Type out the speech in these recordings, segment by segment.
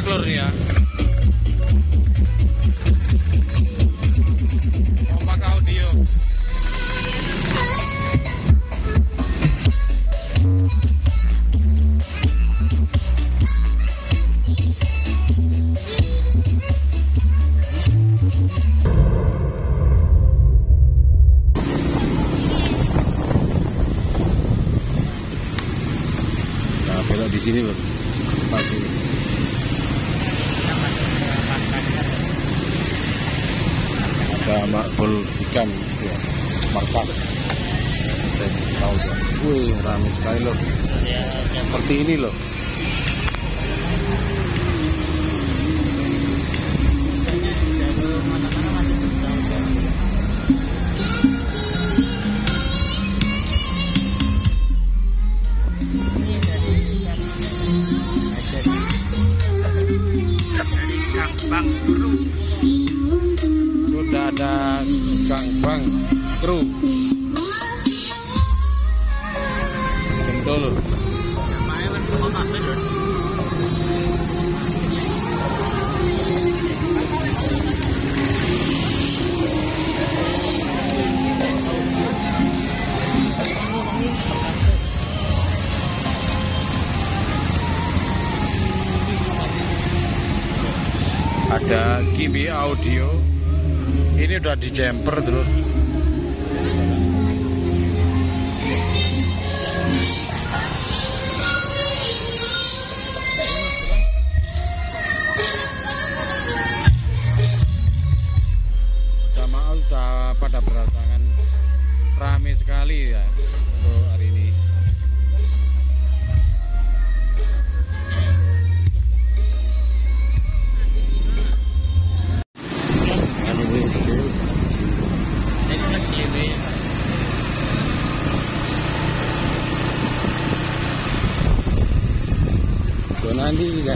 kompak lur nih ya. Kompak audio. Nah, belok di sini lur. Pas ini. Ada makbul ikan ya, markas. Saya tahu ya. Wih, ramai sekali loh. Seperti ini loh. Sudah ada Kang Bang Kru Bentul. Ada Kimi Audio. Ini udah di jumper terus. Jamaah udah pada berdatangan, ramai sekali ya untuk hari ini. Bonandi juga.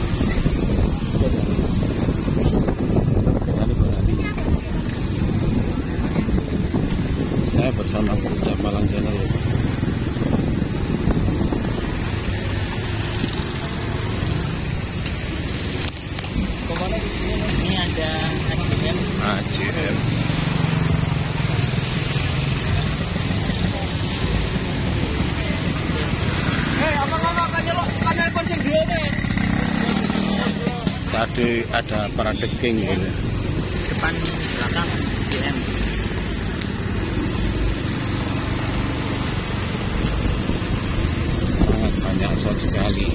Saya bersama Puncak Malang Channel. Ini ada ACM. ACM. Tadi ada Parade King gitu. Depan belakang ACM. Sangat banyak shot sekali.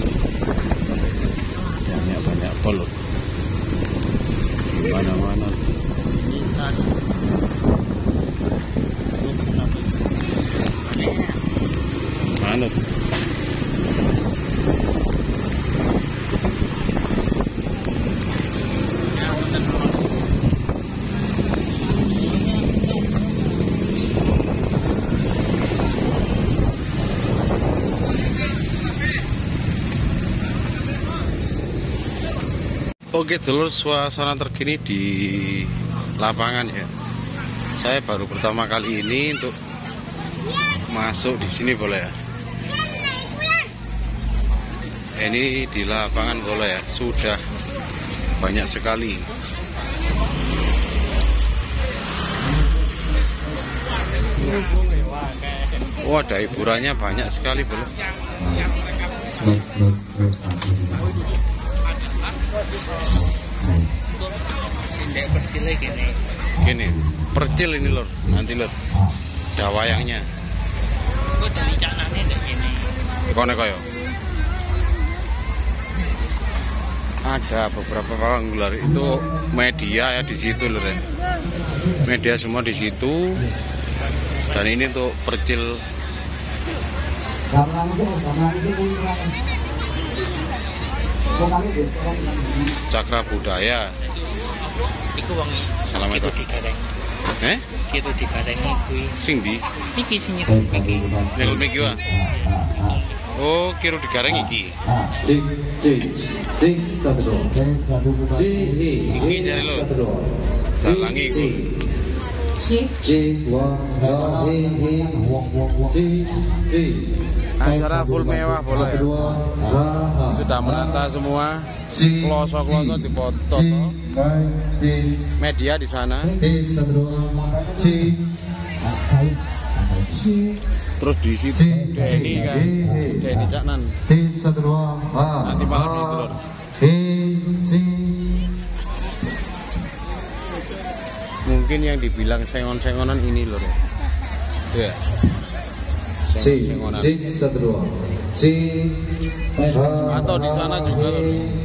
Banyak pol. Mana-mana. Mana tuh? Oke dulur, suasana terkini di lapangan ya. Saya baru pertama kali ini untuk masuk di sini boleh ya. Ini di lapangan boleh ya, sudah banyak sekali. Oh, ada hiburannya banyak sekali boleh. Gini, percil ini lor, nanti lor, ada wayangnya. Kone koyo. Ada beberapa pawang ular itu media ya di situ lor ya. Media semua di situ. Dan ini untuk percil. Cakra budaya. Iku wong Assalamualaikum. digareng. Gitu digarengi kuwi. Sing ndi? Iki sing nyekel iki. Nyekel miki wae. Oh, kira digareng iki. Iki jare lho. Dalangi iku. Acara full mewah bola ya. Sudah menata semua. Kloso-kloso dipoto. Media di sana. Terus di situ Denny kan, Denny Caknan. Nanti malam itu lor. Mungkin yang dibilang sengon-sengonan ini lor. Ya. Sengon-sengonan. Atau di sana juga lor.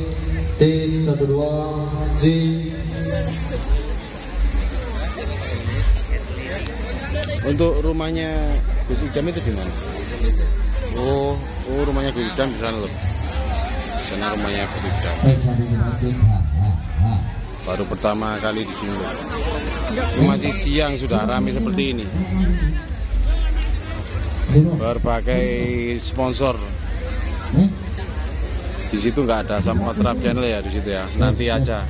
Untuk rumahnya Gus Idam itu di mana? Oh, rumahnya Gus Idam di sana loh. Di sana rumahnya Gus Idam. Baru pertama kali di sini loh. Ini masih siang sudah ramai seperti ini. Berbagai sponsor. Di situ nggak ada Sam Otrap channel ya di situ ya. Nanti aja.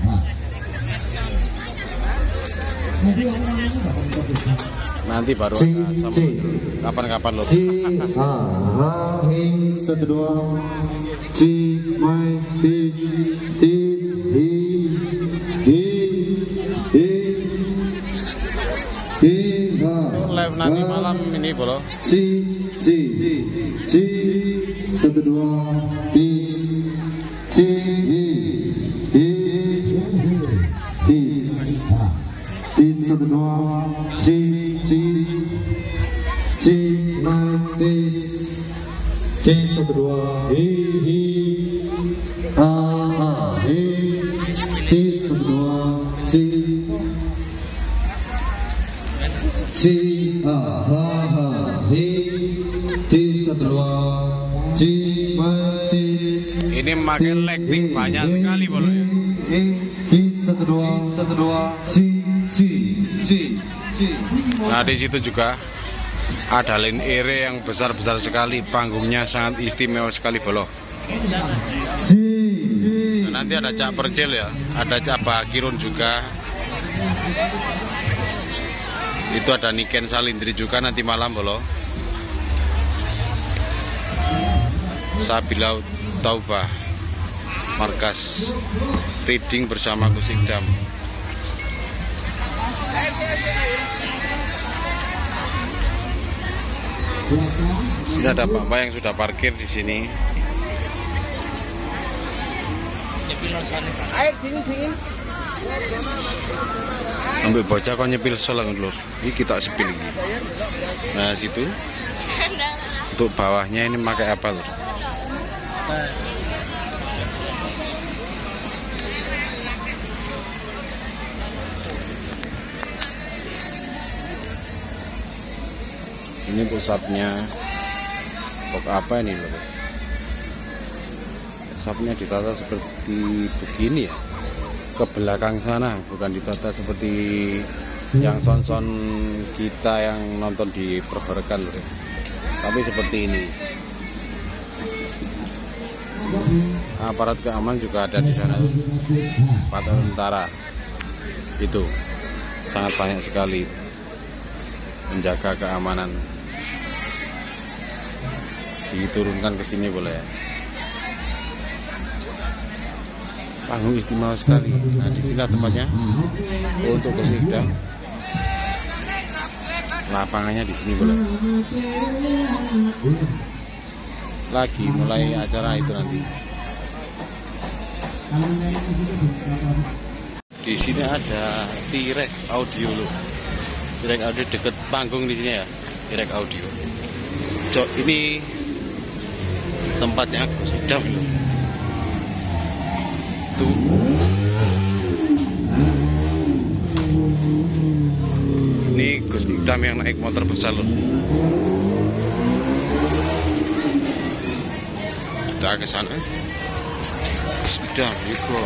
Nanti baru ada sama kapan-kapan loh. Live nanti malam ini bolo. Ini makin lighting banyak sekali bolo ya. Nah di situ juga ada line area yang besar-besar sekali, panggungnya sangat istimewa sekali bolo. Nah, nanti ada Cak Percil ya, ada Cak Bakirun juga. Itu ada Niken Salindri juga nanti malam bolo. Sabila Taubah, markas reading bersama Gus Idam. Sini ada Mbak yang sudah parkir di sini. Air dingin. Ambil bocah kok nyepil sol lur. Ini kita sepil ini. Nah situ. Untuk bawahnya ini pakai apa lur? Ini pusatnya pok apa ini loh? Sapnya ditata seperti begini ya, ke belakang sana, bukan ditata seperti yang son-son kita yang nonton di pergerakan loh, tapi seperti ini. Aparat keamanan juga ada di sana, tentara itu sangat banyak sekali menjaga keamanan. Diturunkan ke sini boleh ya. Panggung istimewa sekali. Nah di sini tempatnya untuk Gus Idam. Lapangannya di sini boleh. Lagi mulai acara itu nanti. Di sini ada Tirek Audio loh. Tirek Audio deket panggung di sini ya. Tirek Audio. Cok ini tempatnya Gus Idam loh. Tuh. Ini Gus Idam yang naik motor besar loh. Kita ke sana. Gus Idam, yuk.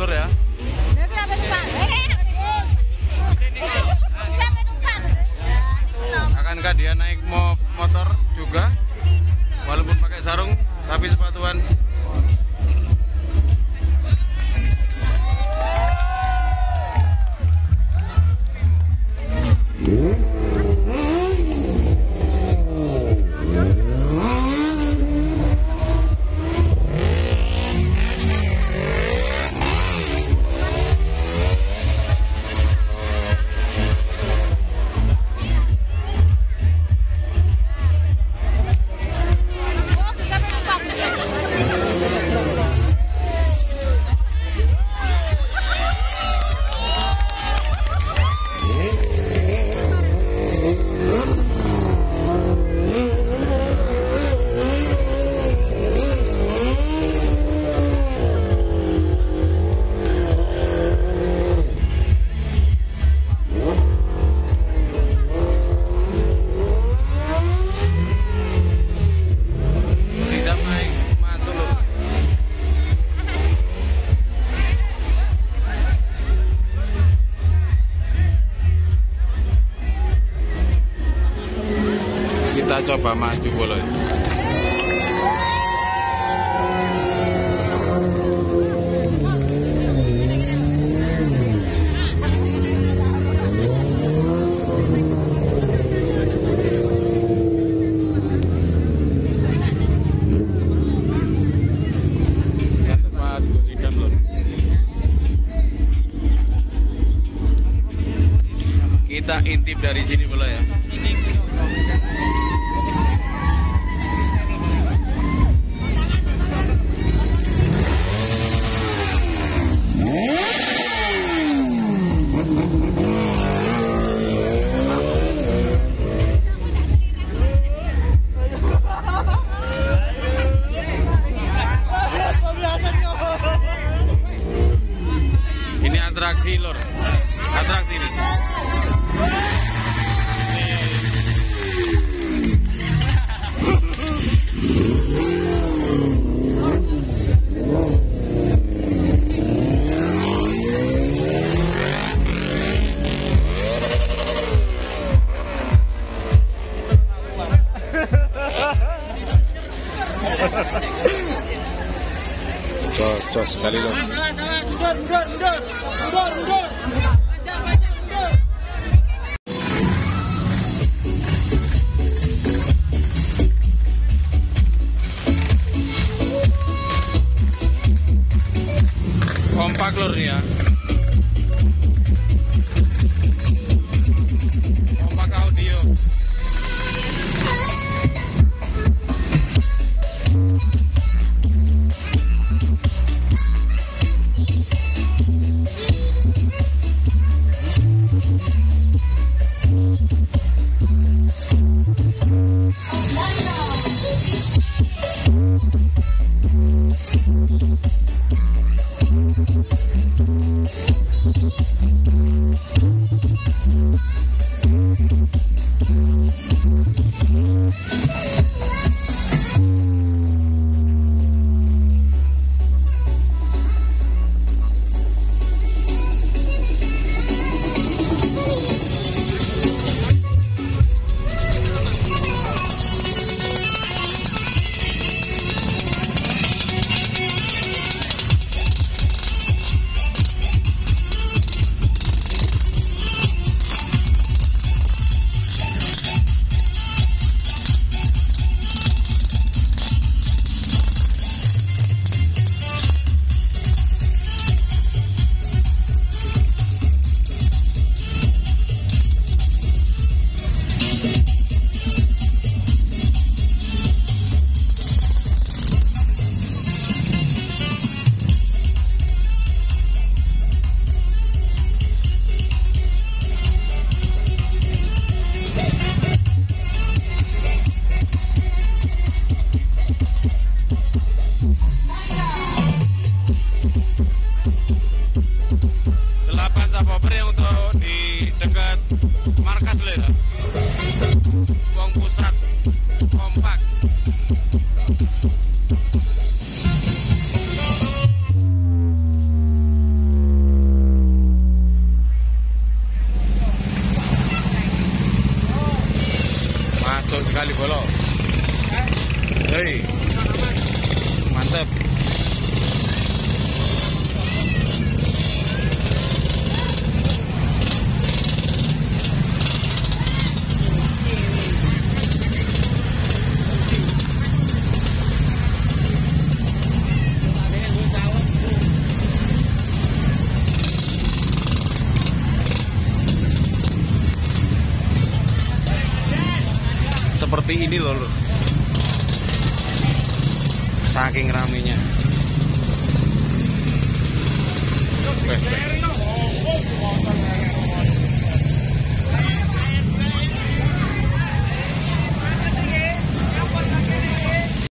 lur ya. Akankah dia naik motor juga? Walaupun pakai sarung, tapi sepatuan. Kita coba maju boleh. Tempat Guridan loh. Kita intip dari sini boleh ya. Ini atraksi lor, atraksi ini. Cos sekali lor. Mundur. Kompak lor nih ya. Kompak audio. seperti ini loh. Saking ramenya. Weh.